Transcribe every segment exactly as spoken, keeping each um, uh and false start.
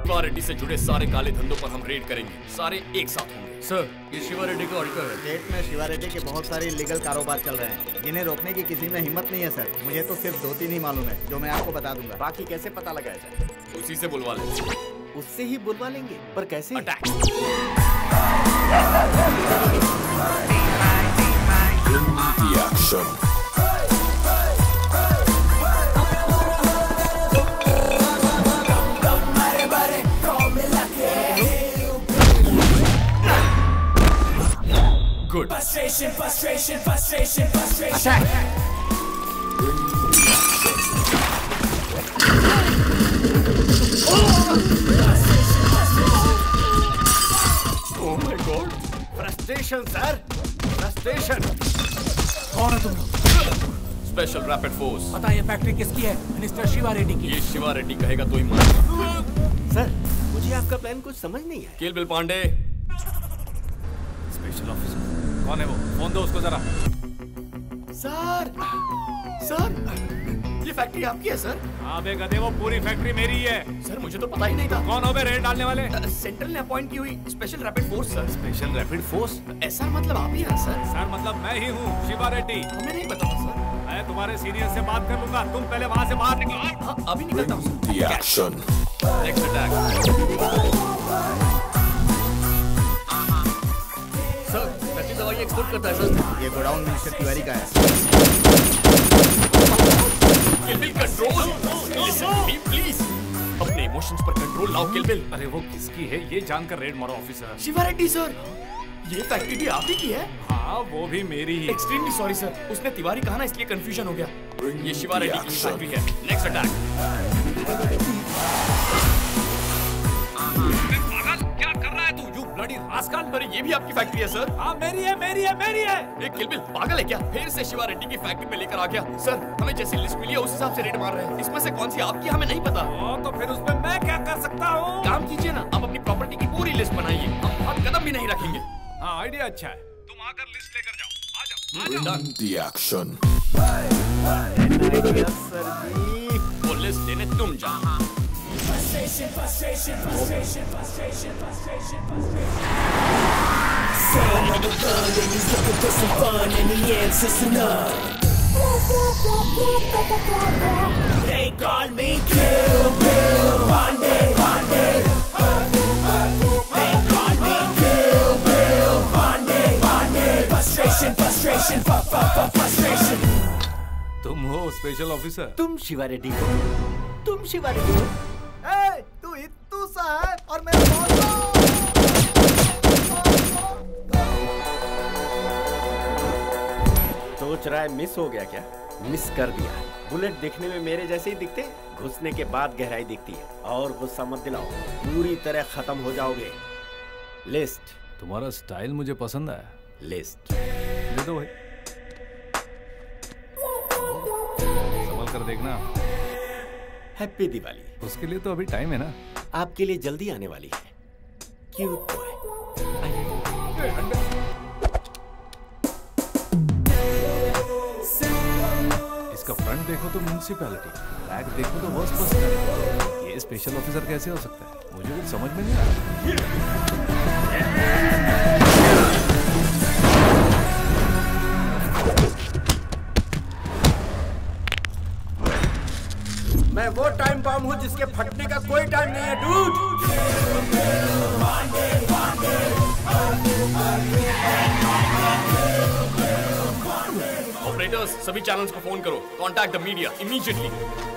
शिवा रेड्डी से जुड़े सारे काले धंधों पर हम रेड करेंगे। सारे एक साथ होंगे। सर, ये शिवा रेड्डी का ऑडिटर है। स्टेट में शिवा रेड्डी के बहुत सारे इलीगल कारोबार चल रहे हैं, जिन्हें रोकने की किसी में हिम्मत नहीं है सर। मुझे तो सिर्फ दो तीन ही मालूम है, जो मैं आपको बता दूंगा। बाकी कैसे पता लगाया जाए? उसी से बुलवा लेंगे। उससे ही बुलवा लेंगे, पर कैसे? Attack. Good. Frustration, frustration, frustration, frustration. Attack. Oh my God. Frustration sir, frustration. कौन है तुम? Special rapid force. पता ये फैक्ट्री किसकी है? मिनिस्टर शिवा रेड्डी की। ये शिवा रेड्डी कहेगा तो ही मानेगा। सर, मुझे आपका प्लान कुछ समझ नहीं है। Kill bill Pandey. Special officer कौन है वो? फोन दो उसको जरा। सर, सर, ये फैक्ट्री आपकी है सर? हाँ बे गधे, वो पूरी फैक्ट्री मेरी है। सर मुझे तो पता ही नहीं था। कौन हो बे रेड डालने वाले? सेंट्रल ने अपॉइंट की हुई special rapid force sir. Special rapid force? ऐसा मतलब आप ही हैं सर? सर मतलब मैं ही हूँ, शिवा रेड्डी। हमें नहीं पता था सर। मैं तुम्हारे सीनियर से बात कर लूंगा, तुम पहले वहाँ से बाहर निकलो। हाँ, अभी निकलता हूँ सर। Next attack. सर, नकली दवाई एक्सपोर्ट करता है सर। ये गोडाउन मिनिस्टर तिवारी का है। Kill bill control. Listen me please. अपने इमोशंस पर कंट्रोल लाओ किल बिल। अरे वो किसकी है ये जानकर रेड मारो ऑफिसर। शिवा रेड्डी सर, ये फैक्ट्री भी आप ही की है? हाँ वो भी मेरी ही। एक्सट्रीमली सॉरी सर, उसने तिवारी कहा ना इसलिए कंफ्यूजन हो गया। ये शिवा रेड्डी की फैक्ट्री है। Next attack. क्या कर रहा है तू? You bloody rascal. अरे ये भी आपकी फैक्ट्री है सर? हाँ मेरी है, मेरी है, मेरी है। एक किल बिल पागल है क्या? फिर से शिवा रेड्डी की फैक्ट्री में लेकर आ गया। सर हमें जैसी लिस्ट मिली है उस हिसाब से रेड मार रहे हैं। इसमें से कौन सी आपकी हमें नहीं पता। ओ, तो फिर उसमें मैं क्या कर सकता हूँ? काम कीजिए ना, आप अपनी प्रॉपर्टी की पूरी लिस्ट बनाइए। हम हाथ कदम भी नहीं रखेंगे। हाँ आइडिया अच्छा है। तुम आकर लिस्ट लेकर जाओ। आ जाओ, आ जाओ। The action. सर जी, वो लिस्ट लेने तुम जाओ। Frustration, frustration, frustration, frustration, frustration, frustration. Son of a gun and he's looking for some fun and the answer's no. They call me Kill Bill Pandey, Pandey. They call me Kill Bill Pandey, Pandey. Frustration, frustration, fu- fu- fu- frustration. तुम हो special officer? तुम शिवा रेड्डी हो? तुम शिवा रेड्डी हो? ए, तू इत्तू सा है और मैं बहुत सोच रहा है मिस हो गया क्या? मिस कर दिया। बुलेट दिखने में मेरे जैसे ही दिखते, घुसने के बाद गहराई दिखती है। और गुस्सा मत दिलाओ, पूरी तरह खत्म हो जाओगे। लिस्ट। तुम्हारा स्टाइल मुझे पसंद आया। लिस्ट दे दो भाई, संभल कर देखना। हैप्पी दिवाली। उसके लिए तो अभी टाइम है ना। आपके लिए जल्दी आने वाली है। Cute boy. इसका फ्रंट देखो तो म्युनिसिपैलिटी, बैक देखो तो वर्स्ट पर्सन। ये स्पेशल ऑफिसर कैसे हो सकता है? मुझे कुछ समझ में नहीं आ रहा। मैं वो टाइम बम हूँ जिसके फटने का कोई टाइम नहीं है डूड। ऑपरेटर्स सभी चैनल्स को फोन करो। Contact the media immediately.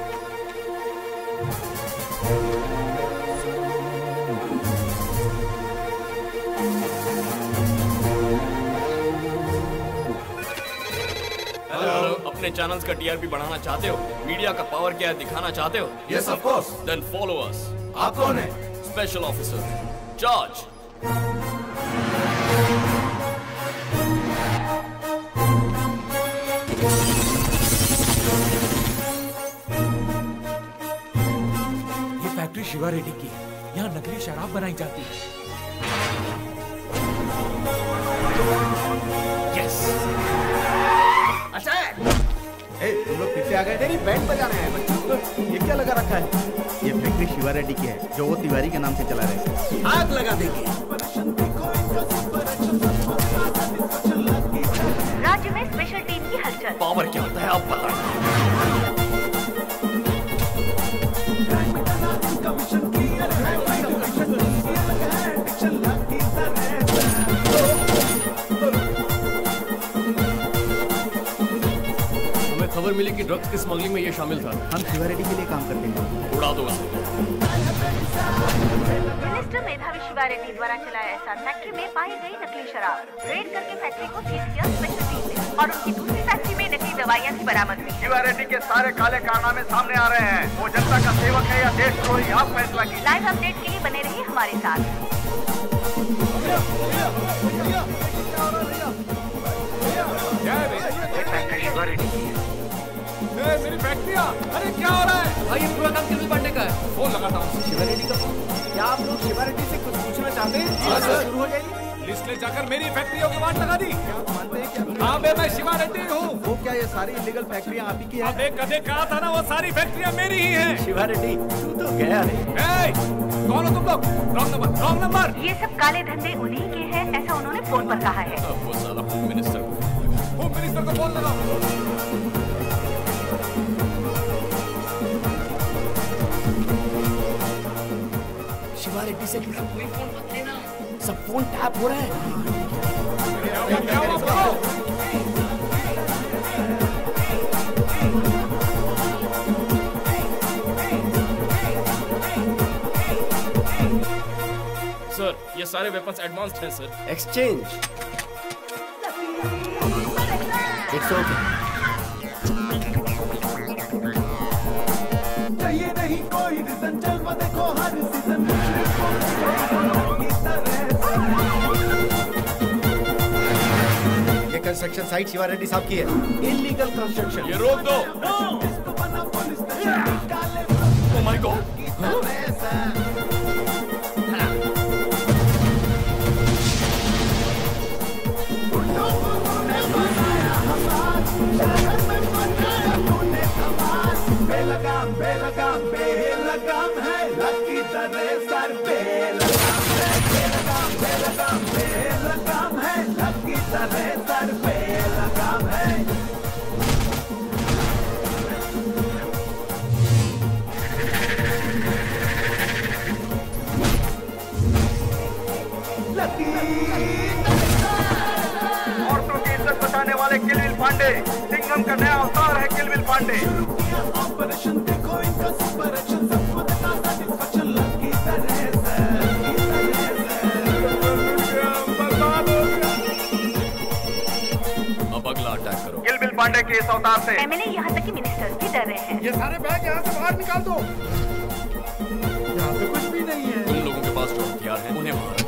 अपने चैनल्स का टीआरपी बढ़ाना चाहते हो? मीडिया का पावर क्या है दिखाना चाहते हो? Yes, of course. Then follow us. आप कौन है? Special officer charge. ये फैक्ट्री शिवा रेड्डी की है। यहाँ नकली शराब बनाई जाती है। यस। ए, तुम लोग पीछे आ गए। तेरी बैंड बजाने आए बच्चों। ये क्या लगा रखा है? ये फैक्ट्री शिवा रेड्डी की है, जो वो तिवारी के नाम से चला रहे हैं। आग लगा देंगे। राज्य में स्पेशल टीम की हलचल। पावर क्या होता है आप बताएं। खबर मिली कि ड्रग्स की स्मगलिंग में ये शामिल था। हम शिवा रेड्डी के लिए काम करते हैं। उड़ा दो उसे। मिनिस्टर मेधावी शिवा रेड्डी द्वारा चलाया एस आर फैक्ट्री में पाई गई नकली शराब। रेड करके फैक्ट्री को सीज किया स्पेशल टीम ने और उनकी दूसरी फैक्ट्री में नकली दवाइयाँ भी बरामद हुई। शिवा रेड्डी के सारे काले कारनामे सामने आ रहे हैं। वो जनता का सेवक है या देशद्रोही, आप फैसला कीजिए। लाइव अपडेट के लिए बने रहिए हमारे साथ। शिवा रेड्डी मेरी फैक्ट्रिया, अरे क्या हो रहा है? भाई ये पूरा काम किलविल पांडे का है। फोन लगाता हूँ। शिवा रेड्डी का फोन। क्या आप लोग शिवा रेड्डी से कुछ पूछना चाहते हैं? हाँ सर। शुरू हो जाएगी। लिस्ट ले जाकर मेरी फैक्ट्रियों की वाट लगा दी। मानते हैं क्या? हाँ बे, मैं शिवा रेड्डी हूँ। वो क्या ये सारी इलीगल फैक्ट्रियाँ आप ही की है? अबे कदे कहा था ना, वो सारी फैक्ट्रियाँ मेरी ही हैं। शिवा रेड्डी तू तो गया है। ए, कौन हो तुम लोग? Wrong number, wrong number. ये सब काले धंधे उन्हीं के हैं, ऐसा उन्होंने फोन पर कहा है। वो साला होम मिनिस्टर होम मिनिस्टर को फोन लगाओ। शिवा रेड्डी से जुड़ा कोई फोन मत लेना, सब फोन टैप हो रहे हैं। क्या हुआ बताओ? सर ये सारे वेपन्स एडवांस्ड हैं सर। एक्सचेंज। It's okay. चाहिए नहीं कोई रीजन, चल देखो हर सीजन। ये कंस्ट्रक्शन साइट शिवा रेड्डी साहब की है। Illegal construction. ये रोक दो। Oh my God. बेलगाम बेलगाम बेलगाम है, लकी तरह सर बेलगाम है। बेलगाम बेलगाम बेलगाम है, लकी तरह सर बेलगाम है। लकी औरतों की इज्जत बचाने वाले किलविल पांडे, सिंघम का नया अवतार है किलविल पांडे। ऑपरेशन देखो इनका सुपर एक्शन, सबको देता सैटिस्फैक्शन। लकी तरह सर, अब अगला अटैक करो। किलविल पांडे के इस अवतार से एमएलए यहाँ तक कि मिनिस्टर भी डर रहे हैं। ये सारे बैग यहाँ से बाहर निकाल दो। यहाँ पे कुछ भी नहीं है। तुम लोगों के पास जो हथियार है उन्हें मारो।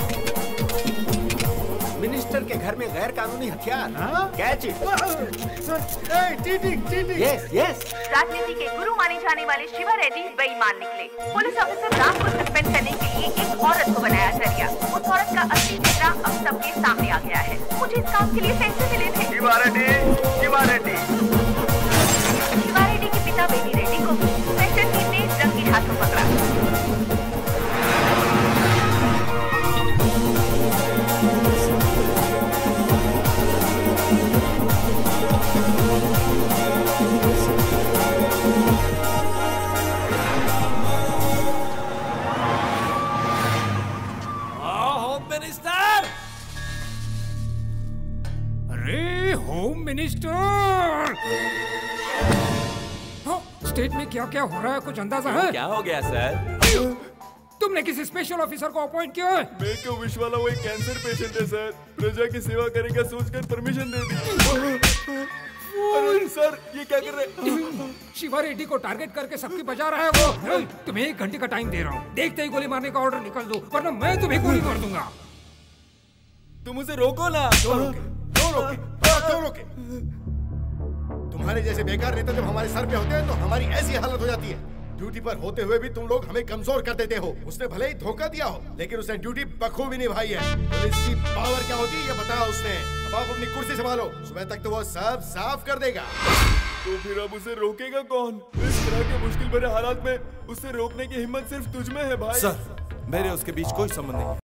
मिनिस्टर के घर में गैर कानूनी हथियार। Catch it. Cheating cheating. Yes yes. राजनीति के गुरु माने जाने वाले शिवा रेड्डी बेईमान निकले। पुलिस ऑफिसर राम को सस्पेंड करने के लिए एक औरत को बनाया जरिया। उस औरत का असली चेहरा अब सबके सामने आ गया है। मुझे इस काम के लिए पैसे मिले थे। शिवा रेड्डी, शिवा रेड्डी। शिवा रेड्डी के पिता बेबी रेड्डी को स्पेशल टीम ने रंगे हाथों पकड़ा। होम मिनिस्टर, स्टेट में क्या क्या हो रहा है कुछ अंदाजा है? क्या हो गया सर? तुमने किसी स्पेशल ऑफिसर को अपॉइंट किया है? मैं क्यों विश वाला वो एक कैंसर पेशेंट है सर, प्रजा की सेवा करेगा सोचकर परमिशन दे दी। अरे सर ये क्या कर रहे? शिवा रेड्डी को टारगेट करके सबकी बजा रहा है वो। तुम्हें एक घंटे का टाइम दे रहा हूँ, देखते ही गोली मारने का ऑर्डर निकल दो वरना मैं तुम्हें गोली मार दूंगा। तुम उसे रोको ना। क्यों रोके? क्यों रोके? क्यों रोके? तुम्हारे जैसे बेकार नेता जब हमारे सर पे होते हैं तो हमारी ऐसी हालत हो जाती है। ड्यूटी पर होते हुए भी तुम लोग हमें कमजोर कर देते हो। उसने भले ही धोखा दिया हो लेकिन उसने ड्यूटी बखूबी निभाई है। पुलिस की पावर क्या होती है ये बताया उसने। अब आप अपनी कुर्सी संभालो, सुबह तक तो वो सब साफ कर देगा। तो फिर अब उसे रोकेगा कौन? इस तरह के मुश्किल भरे हालात में उससे रोकने की हिम्मत सिर्फ तुझ में है भाई। सर, मेरे उसके बीच कोई संबंध नहीं है।